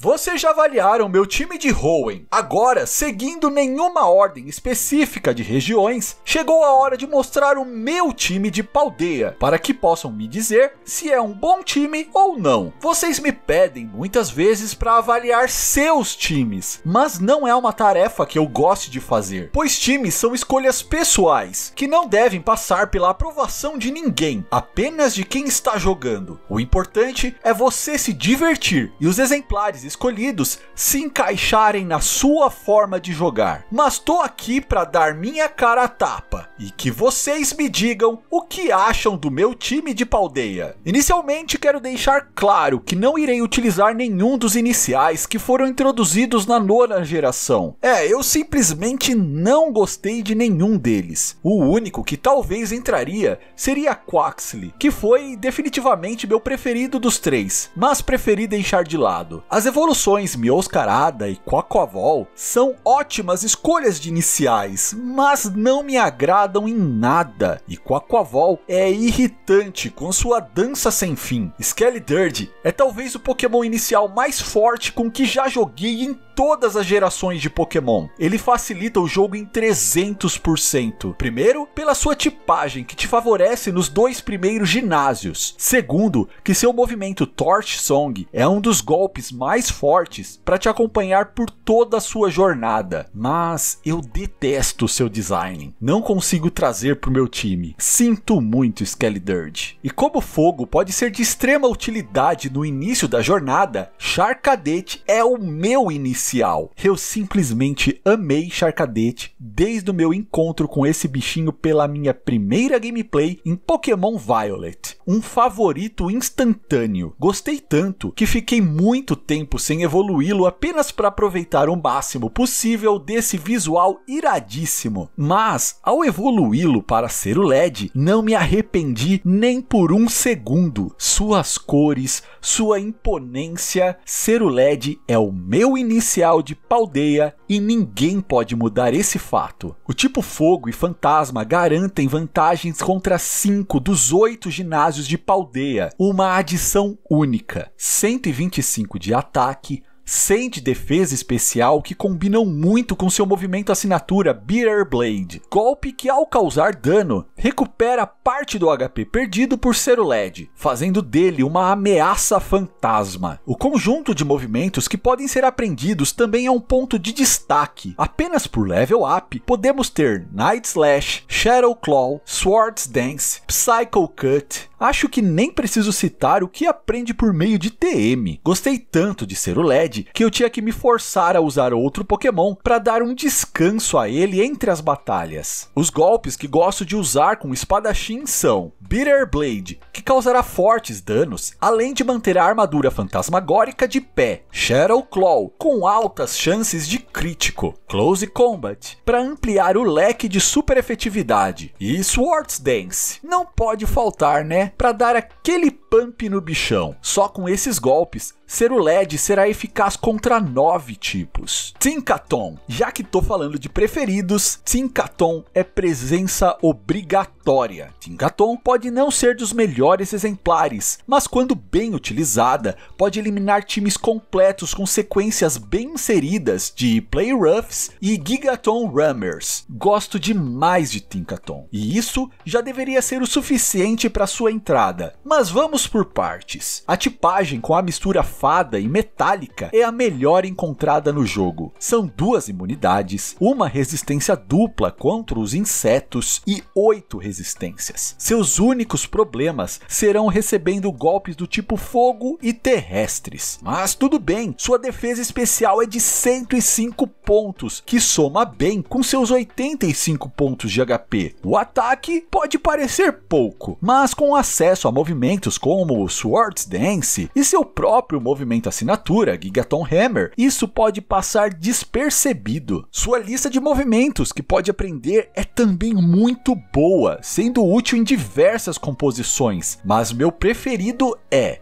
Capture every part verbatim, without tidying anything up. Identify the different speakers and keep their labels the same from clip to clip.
Speaker 1: Vocês já avaliaram meu time de Hoenn. Agora, seguindo nenhuma ordem específica de regiões, chegou a hora de mostrar o meu time de Paldea, para que possam me dizer se é um bom time ou não. Vocês me pedem muitas vezes para avaliar seus times, mas não é uma tarefa que eu goste de fazer, pois times são escolhas pessoais, que não devem passar pela aprovação de ninguém, apenas de quem está jogando. O importante é você se divertir e os exemplares escolhidos se encaixarem na sua forma de jogar. Mas tô aqui para dar minha cara a tapa e que vocês me digam o que acham do meu time de Paldea. Inicialmente quero deixar claro que não irei utilizar nenhum dos iniciais que foram introduzidos na nona geração. É, eu simplesmente não gostei de nenhum deles. O único que talvez entraria seria Quaxly, que foi definitivamente meu preferido dos três, mas preferi deixar de lado. As evoluções Meowscarada e Quaquaval são ótimas escolhas de iniciais, mas não me agradam em nada. E Quaquaval é irritante com sua dança sem fim. Skeledirge é talvez o Pokémon inicial mais forte com que já joguei em todas as gerações de Pokémon. Ele facilita o jogo em trezentos por cento. Primeiro, pela sua tipagem, que te favorece nos dois primeiros ginásios. Segundo, que seu movimento Torch Song é um dos golpes mais fortes para te acompanhar por toda a sua jornada. Mas eu detesto seu design. Não consigo trazer para o meu time. Sinto muito, Skeledirge. E como fogo pode ser de extrema utilidade no início da jornada, Charcadet é o meu inicial. Eu simplesmente amei Charcadet desde o meu encontro com esse bichinho pela minha primeira gameplay em Pokémon Violet. Um favorito instantâneo. Gostei tanto que fiquei muito tempo sem evoluí-lo apenas para aproveitar o máximo possível desse visual iradíssimo. Mas ao evoluí-lo para ser o L E D, não me arrependi nem por um segundo. Suas cores, sua imponência, ser o L E D é o meu inicial de Paldea e ninguém pode mudar esse fato. O tipo Fogo e Fantasma garantem vantagens contra cinco dos oito ginásios de Paldea, uma adição única, cento e vinte e cinco de ataque, cem de defesa especial que combinam muito com seu movimento assinatura Bitter Blade, golpe que ao causar dano, recupera parte do H P perdido por ser o L E D, fazendo dele uma ameaça fantasma. O conjunto de movimentos que podem ser aprendidos também é um ponto de destaque. Apenas por level up, podemos ter Night Slash, Shadow Claw, Swords Dance, Psycho Cut. Acho que nem preciso citar o que aprende por meio de T M. Gostei tanto de ser o L E D que eu tinha que me forçar a usar outro Pokémon para dar um descanso a ele entre as batalhas. Os golpes que gosto de usar com o espadachim são Bitter Blade, que causará fortes danos, além de manter a armadura fantasmagórica de pé, Shadow Claw, com altas chances de crítico, Close Combat, para ampliar o leque de super efetividade, e Swords Dance. Não pode faltar, né? Para dar aquele pump no bichão. Só com esses golpes, ser o L E D será eficaz contra nove tipos. Tinkaton. Já que tô falando de preferidos, Tinkaton é presença obrigatória. Tinkaton pode não ser dos melhores exemplares, mas quando bem utilizada, pode eliminar times completos com sequências bem inseridas de Play Roughs e Gigaton Rammers. Gosto demais de Tinkaton, e isso já deveria ser o suficiente para sua entrada. Mas vamos por partes. A tipagem com a mistura fada e metálica é a melhor encontrada no jogo. São duas imunidades, uma resistência dupla contra os insetos e oito resistências. Seus únicos problemas serão recebendo golpes do tipo fogo e terrestres. Mas tudo bem, sua defesa especial é de cento e cinco pontos, que soma bem com seus oitenta e cinco pontos de H P. O ataque pode parecer pouco, mas com acesso a movimentos como Swords Dance e seu próprio movimento assinatura, Gigaton Hammer, isso pode passar despercebido. Sua lista de movimentos que pode aprender é também muito boa, sendo útil em diversas composições, mas meu preferido é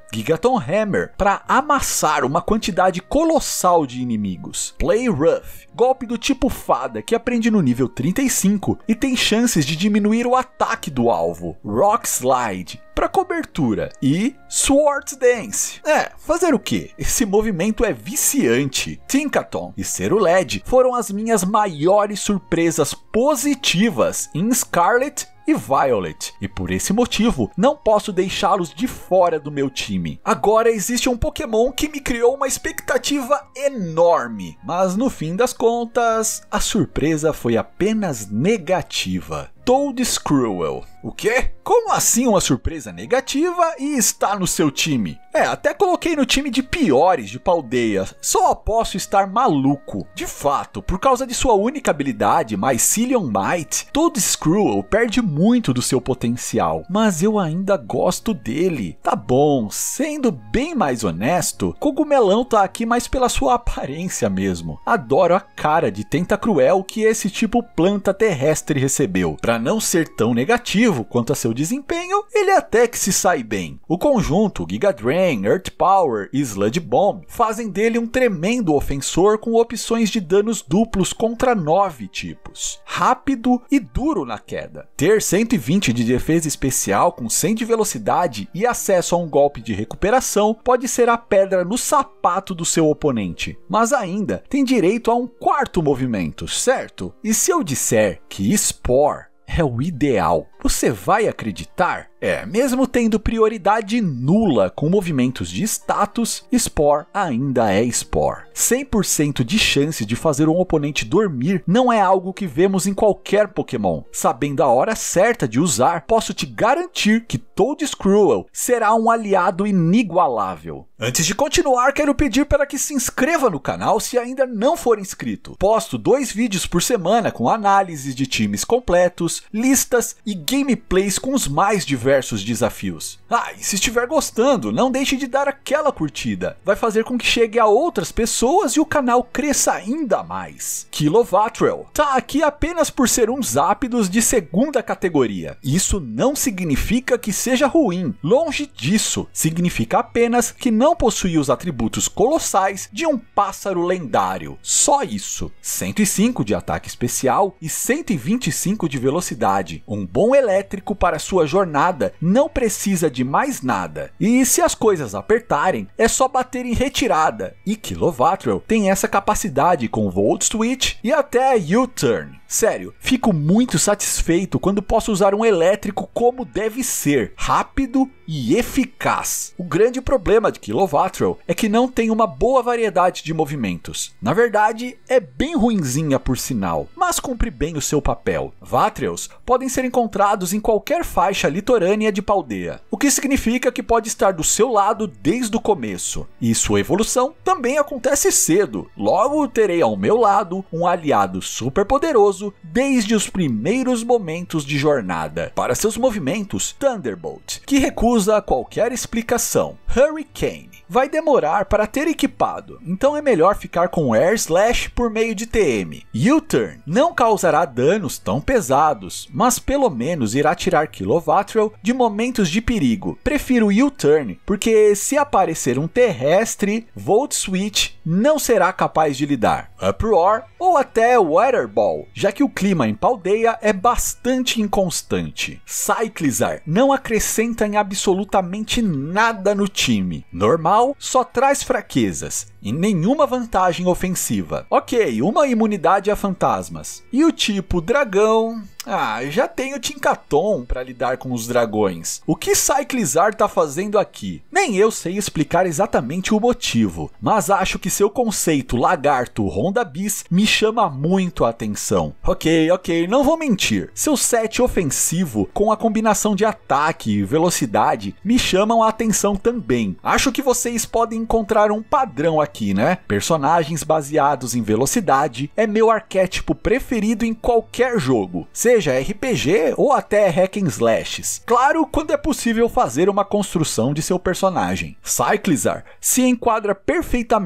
Speaker 1: Gigaton Hammer para amassar uma quantidade colossal de inimigos. Play Rough, golpe do tipo fada que aprende no nível trinta e cinco e tem chances de diminuir o ataque do alvo. Rock Slide, para cobertura. E Sword Dance. É, fazer o quê? Esse movimento é viciante. Tinkaton e Zero L E D foram as minhas maiores surpresas positivas em Scarlet e Violet, e por esse motivo não posso deixá-los de fora do meu time. Agora existe um Pokémon que me criou uma expectativa enorme, mas no fim das contas, a surpresa foi apenas negativa. Toedscruel. O quê? Como assim uma surpresa negativa e está no seu time? É, até coloquei no time de piores de Paldea, só posso estar maluco. De fato, por causa de sua única habilidade, Mycelium Might, Toedscruel perde muito do seu potencial, mas eu ainda gosto dele. Tá bom, sendo bem mais honesto, Cogumelão tá aqui mais pela sua aparência mesmo. Adoro a cara de Tentacruel que esse tipo planta terrestre recebeu. Pra não ser tão negativo quanto a seu desempenho, ele até que se sai bem. O conjunto Giga Drain, Earth Power e Sludge Bomb fazem dele um tremendo ofensor com opções de danos duplos contra nove tipos. Rápido e duro na queda. Ter cento e vinte de defesa especial com cem de velocidade e acesso a um golpe de recuperação pode ser a pedra no sapato do seu oponente. Mas ainda tem direito a um quarto movimento, certo? E se eu disser que Spore é o ideal, você vai acreditar? É, mesmo tendo prioridade nula com movimentos de status, Spore ainda é Spore. cem por cento de chance de fazer um oponente dormir não é algo que vemos em qualquer Pokémon. Sabendo a hora certa de usar, posso te garantir que Toedscruel será um aliado inigualável. Antes de continuar, quero pedir para que se inscreva no canal se ainda não for inscrito. Posto dois vídeos por semana com análises de times completos, listas e gameplays com os mais diversos desafios. Ah, e se estiver gostando, não deixe de dar aquela curtida. Vai fazer com que chegue a outras pessoas e o canal cresça ainda mais. Kilovatrel tá aqui apenas por ser um Zapdos de segunda categoria. Isso não significa que seja ruim. Longe disso, significa apenas que não possui os atributos colossais de um pássaro lendário. Só isso. cento e cinco de ataque especial e cento e vinte e cinco de velocidade. Um bom elétrico para sua jornada não precisa de mais nada. E se as coisas apertarem, é só bater em retirada. E Kilovatrel tem essa capacidade com Volt Switch e até U-Turn. Sério, fico muito satisfeito quando posso usar um elétrico como deve ser, rápido e eficaz. O grande problema de Kilovatrel é que não tem uma boa variedade de movimentos. Na verdade, é bem ruinzinha por sinal, mas cumpre bem o seu papel. Vatrels podem ser encontrados em qualquer faixa litorânea de Paldea, o que significa que pode estar do seu lado desde o começo. E sua evolução também acontece cedo, logo terei ao meu lado um aliado super poderoso desde os primeiros momentos de jornada. Para seus movimentos, Thunderbolt, que recusa qualquer explicação. Hurricane vai demorar para ter equipado, então é melhor ficar com Air Slash por meio de T M. U-Turn não causará danos tão pesados, mas pelo menos irá tirar Kilovatrel de momentos de perigo. Prefiro U-Turn, porque se aparecer um terrestre, Volt Switch não será capaz de lidar. Uproar ou até Weather Ball, já que o clima em Paldea é bastante inconstante. Cyclizar não acrescenta em absolutamente nada no time. Normal só traz fraquezas e nenhuma vantagem ofensiva. Ok, uma imunidade a fantasmas. E o tipo dragão... Ah, já tenho Tinkaton para lidar com os dragões. O que Cyclizar tá fazendo aqui? Nem eu sei explicar exatamente o motivo, mas acho que seu conceito lagarto Honda Bis me chama muito a atenção. Ok, ok, não vou mentir. Seu set ofensivo com a combinação de ataque e velocidade me chamam a atenção também. Acho que vocês podem encontrar um padrão aqui, né? Personagens baseados em velocidade é meu arquétipo preferido em qualquer jogo, seja R P G ou até hack and slashes. Claro, quando é possível fazer uma construção de seu personagem. Cyclizar se enquadra perfeitamente nesse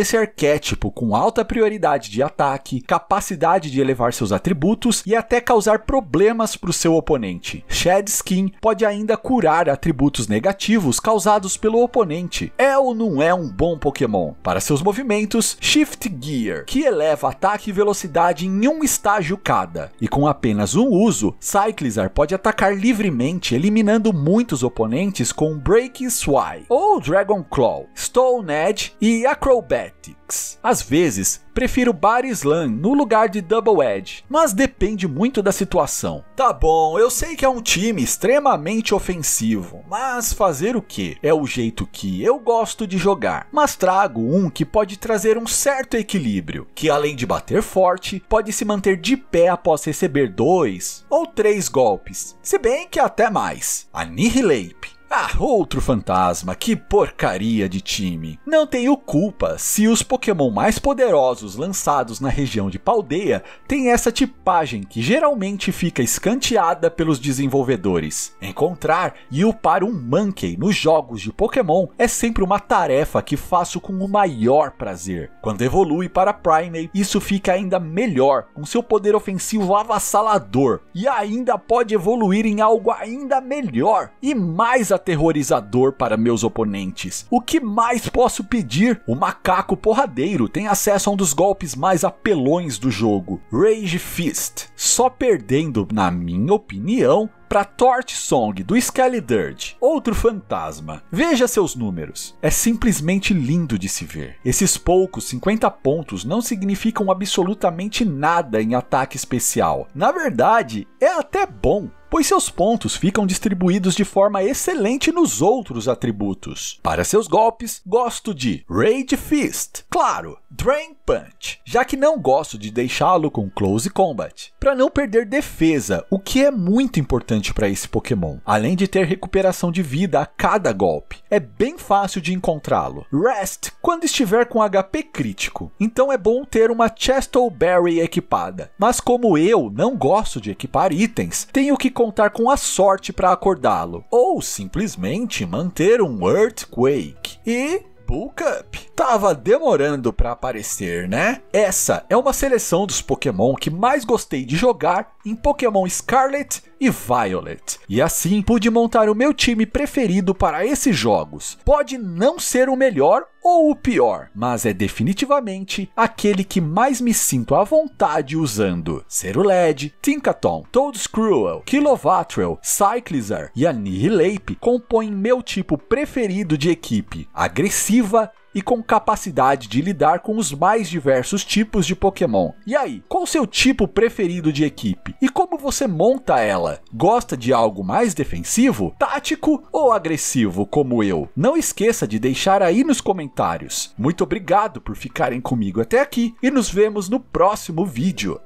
Speaker 1: esse arquétipo com alta prioridade de ataque, capacidade de elevar seus atributos e até causar problemas para o seu oponente. Shed Skin pode ainda curar atributos negativos causados pelo oponente. É ou não é um bom Pokémon? Para seus movimentos, Shift Gear, que eleva ataque e velocidade em um estágio cada. E com apenas um uso, Cyclizar pode atacar livremente, eliminando muitos oponentes com Breaking Swai, ou Dragon Claw, Stone Edge e Acrobatics. Às vezes, prefiro Body Slam no lugar de Double Edge, mas depende muito da situação. Tá bom, eu sei que é um time extremamente ofensivo, mas fazer o que? É o jeito que eu gosto de jogar. Mas trago um que pode trazer um certo equilíbrio, que além de bater forte, pode se manter de pé após receber dois ou três golpes, se bem que até mais. Annihilape. Ah, outro fantasma, que porcaria de time. Não tenho culpa se os Pokémon mais poderosos lançados na região de Paldea têm essa tipagem que geralmente fica escanteada pelos desenvolvedores. Encontrar e upar um Mankey nos jogos de Pokémon é sempre uma tarefa que faço com o maior prazer. Quando evolui para Primeape, isso fica ainda melhor, com seu poder ofensivo avassalador, e ainda pode evoluir em algo ainda melhor e mais aterrorizador para meus oponentes. O que mais posso pedir? O macaco porradeiro tem acesso a um dos golpes mais apelões do jogo, Rage Fist, só perdendo, na minha opinião, para Torch Song do Skeledirge, outro fantasma. Veja seus números, é simplesmente lindo de se ver. Esses poucos cinquenta pontos não significam absolutamente nada em ataque especial. Na verdade, é até bom, pois seus pontos ficam distribuídos de forma excelente nos outros atributos. Para seus golpes, gosto de Rage Fist, claro, Drain Punch, já que não gosto de deixá-lo com Close Combat, para não perder defesa, o que é muito importante para esse Pokémon, além de ter recuperação de vida a cada golpe. É bem fácil de encontrá-lo. Rest, quando estiver com H P crítico, então é bom ter uma Chestoberry equipada, mas como eu não gosto de equipar itens, tenho que contar com a sorte para acordá-lo, ou simplesmente manter um Earthquake. E Bulk Up. Tava demorando para aparecer, né? Essa é uma seleção dos Pokémon que mais gostei de jogar em Pokémon Scarlet e Violet. E assim pude montar o meu time preferido para esses jogos. Pode não ser o melhor ou o pior, mas é definitivamente aquele que mais me sinto à vontade usando. Cerulege, Tinkaton, Toedscruel, Kilovattrel, Cyclizar e Annihilape compõem meu tipo preferido de equipe, agressiva e com capacidade de lidar com os mais diversos tipos de Pokémon. E aí, qual o seu tipo preferido de equipe? E como você monta ela? Gosta de algo mais defensivo, tático ou agressivo como eu? Não esqueça de deixar aí nos comentários. Muito obrigado por ficarem comigo até aqui e nos vemos no próximo vídeo.